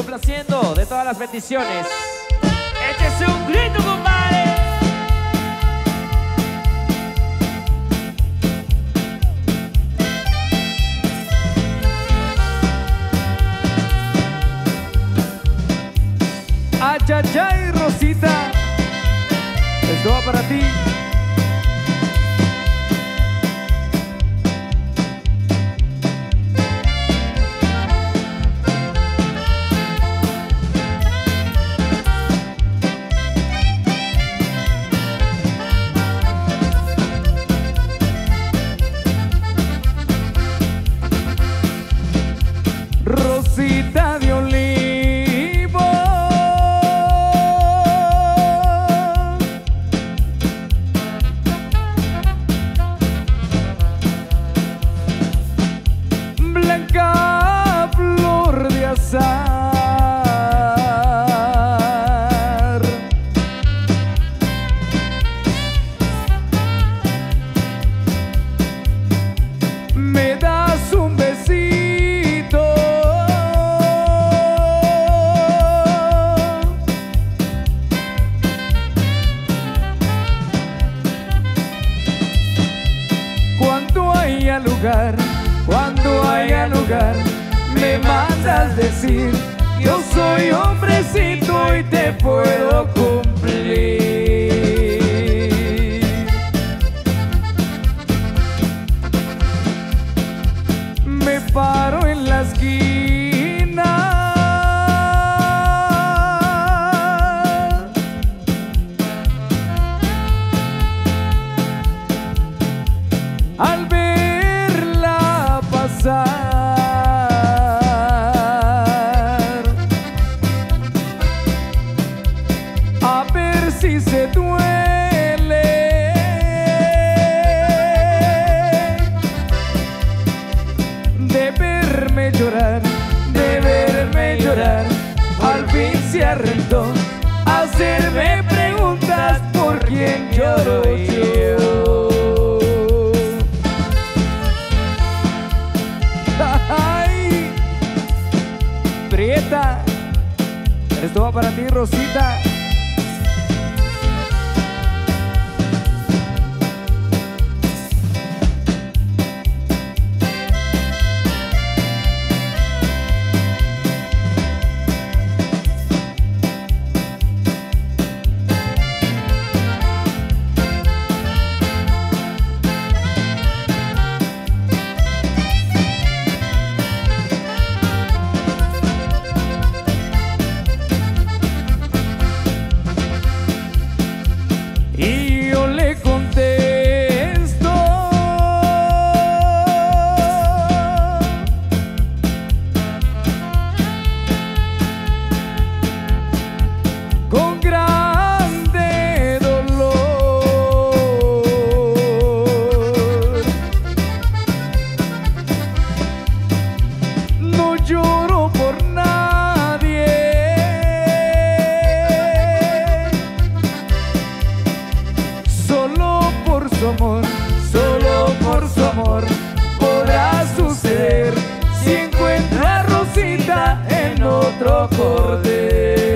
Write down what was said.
complaciendo de todas las peticiones. Échese un grito, compadre. Ayayay, Rosita, esto va para ti. Rosita de olivo, blanca flor de azar, me das un besito cuando haya lugar, me mandas decir, yo soy hombrecito y te puedo cumplir. Me paro en la esquina, al verla pasar, a ver si se duele de verme llorar, al fin se arrendó a hacerme preguntas por quién lloro yo. Ay, Prieta, esto va para ti, Rosita. Y yo le contesto, con grande dolor, no lloro por nadie, solo por su amor podrá suceder si encuentra a Rosita en otro cordel.